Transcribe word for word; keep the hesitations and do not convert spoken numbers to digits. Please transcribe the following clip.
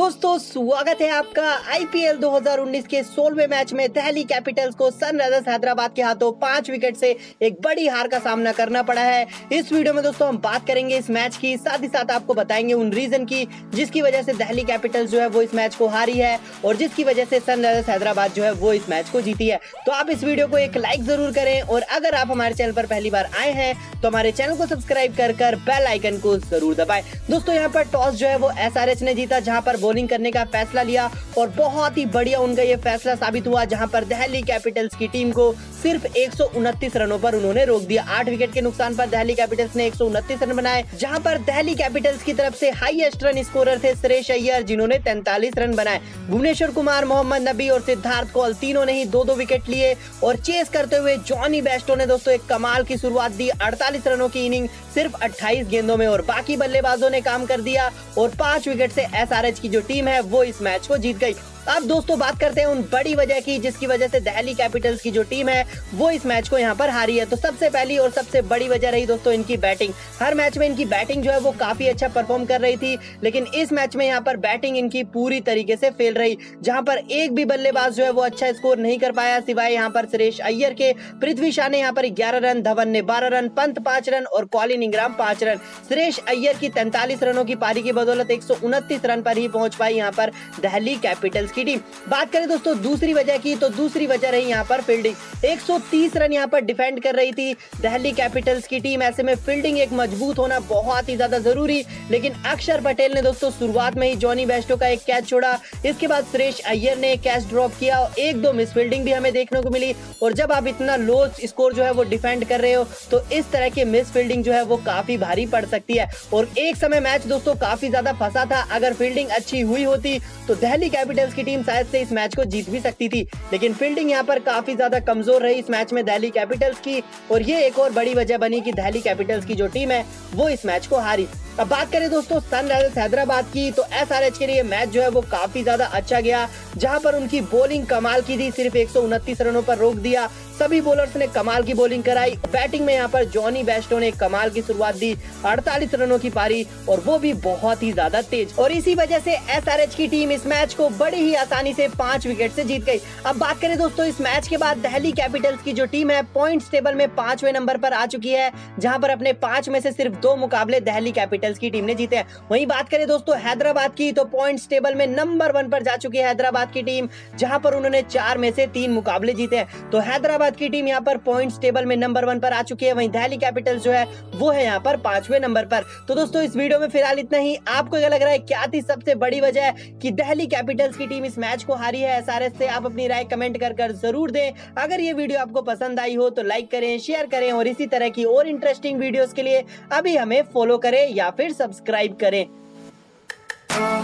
दोस्तों स्वागत है आपका आईपीएल दो हज़ार उन्नीस के सोलहवें मैच में दिल्ली कैपिटल्स को सनराइजर्स हैदराबाद के हाथों पांच विकेट से एक बड़ी हार का सामना करना पड़ा है। इस वीडियो में दोस्तों हम बात करेंगे इस मैच की, साथ ही साथ आपको बताएंगे उन रीजन की जिसकी वजह से दिल्ली कैपिटल्स जो है वो इस मैच को हारी है और जिसकी वजह से सनराइजर्स हैदराबाद जो है वो इस मैच को जीती है। तो आप इस वीडियो को एक लाइक जरूर करें और अगर आप हमारे चैनल पर पहली बार आए हैं तो हमारे चैनल को सब्सक्राइब कर कर बेल आइकन को जरूर दबाएं। दोस्तों यहाँ पर टॉस जो है वो एसआरएच ने जीता, जहां पर बॉलिंग करने का फैसला लिया और बहुत ही बढ़िया उनका ये फैसला साबित हुआ, जहां पर दिल्ली कैपिटल्स की टीम को सिर्फ एक सौ उनतीस रनों पर उन्होंने रोक दिया। आठ विकेट के नुकसान पर दिल्ली कैपिटल्स ने एक सौ उनतीस रन बनाए, जहां पर दिल्ली कैपिटल्स की तरफ से हाईएस्ट रन स्कोरर थे सुरेश अय्यर जिन्होंने तैंतालीस रन बनाए। भुवनेश्वर कुमार, मोहम्मद नबी और सिद्धार्थ कौल तीनों ने ही दो दो विकेट लिए और चेस करते हुए जॉनी बेस्टो ने दोस्तों एक कमाल की शुरुआत दी। अड़तालीस रनों की इनिंग सिर्फ अट्ठाईस गेंदों में और बाकी बल्लेबाजों ने काम कर दिया और पांच विकेट से एसआरएच की जो टीम है वो इस मैच को जीत गई। अब दोस्तों बात करते हैं उन बड़ी वजह की जिसकी वजह से दिल्ली कैपिटल्स की जो टीम है वो इस मैच को यहाँ पर हारी है। तो सबसे पहली और सबसे बड़ी वजह रही दोस्तों इनकी बैटिंग। हर मैच में इनकी बैटिंग जो है वो काफी अच्छा परफॉर्म कर रही थी, लेकिन इस मैच में यहाँ पर बैटिंग इनकी पूरी तरीके से फेल रही, जहां पर एक भी बल्लेबाज जो है वो अच्छा स्कोर नहीं कर पाया सिवाय यहाँ पर सुरेश अय्यर के। पृथ्वी शॉ ने यहाँ पर ग्यारह रन, धवन ने बारह रन, पंत पांच रन और कॉलिन इंग्राम पांच रन। सुरेश अय्यर की तैंतालीस रनों की पारी की बदौलत एक सौ उनतीस रन पर ही पहुंच पाई यहाँ पर दिल्ली कैपिटल्स की टीम। बात करें दोस्तों दूसरी वजह की, तो दूसरी वजह रही यहाँ पर फील्डिंग। एक सौ तीस रन यहाँ पर डिफेंड कर रही थी दिल्ली कैपिटल्स की टीम। ऐसे में फील्डिंग एक मजबूत होना बहुत ही ज्यादा जरूरी, लेकिन अक्षर पटेल ने दोस्तों शुरुआत में ही जॉनी बेस्टो का एक कैच छोड़ा, इसके बाद सुरेश अय्यर ने कैच ड्रॉप किया और एक दो मिस फील्डिंग भी हमें देखने को मिली। और जब आप इतना लो स्कोर जो है वो डिफेंड कर रहे हो तो इस तरह की मिस फील्डिंग जो है वो काफी भारी पड़ सकती है। और एक समय मैच दोस्तों काफी ज्यादा फंसा था, अगर फील्डिंग अच्छी हुई होती तो दिल्ली कैपिटल्स की टीम शायद से इस मैच को जीत भी सकती थी, लेकिन फील्डिंग यहाँ पर काफी ज्यादा कमजोर रही इस मैच में दिल्ली कैपिटल्स की और ये एक और बड़ी वजह बनी कि दिल्ली कैपिटल्स की जो टीम है वो इस मैच को हारी। अब बात करें दोस्तों सनराइजर्स हैदराबाद की, तो एसआरएच के लिए मैच जो है वो काफी ज्यादा अच्छा गया, जहां पर उनकी बॉलिंग कमाल की थी, सिर्फ एक सौ उनतीस रनों पर रोक दिया। सभी बॉलर्स ने कमाल की बॉलिंग कराई। बैटिंग में यहाँ पर जॉनी बेस्टो ने कमाल की शुरुआत दी, अड़तालीस रनों की पारी और वो भी बहुत ही ज्यादा तेज, और इसी वजह से एसआरएच की टीम इस मैच को बड़ी ही आसानी से पांच विकेट से जीत गई। अब बात करें दोस्तों इस मैच के बाद दिल्ली कैपिटल्स की जो टीम है पॉइंट्स टेबल में पांचवें नंबर पर आ चुकी है, जहां पर अपने पांच में से सिर्फ दो मुकाबले दिल्ली कैपिटल्स की टीम ने जीते हैं। वहीं बात करें दोस्तों हैदराबाद की, तो पॉइंट्स टेबल में नंबर वन पर जा चुकी है हैदराबाद की टीम, जहां पर उन्होंने चार में से तीन मुकाबले जीते हैं। तो हैदराबाद की टीम यहाँ पर पॉइंट्स टेबल में नंबर वन पर आ चुकी है, वहीं दिल्ली कैपिटल्स जो है वो है यहाँ पर पांचवें नंबर पर। तो दोस्तों इस वीडियो में फिलहाल इतना ही। आपको क्या लग रहा है, क्या थी सबसे बड़ी वजह कि दिल्ली कैपिटल्स की टीम इस मैच को हारी है एसआरएच से? आप अपनी राय कमेंट कर कर जरूर दें। अगर ये वीडियो आपको पसंद आई हो तो लाइक करें, शेयर करें और इसी तरह की और इंटरेस्टिंग वीडियोस के लिए अभी हमें फॉलो करें या फिर सब्सक्राइब करें।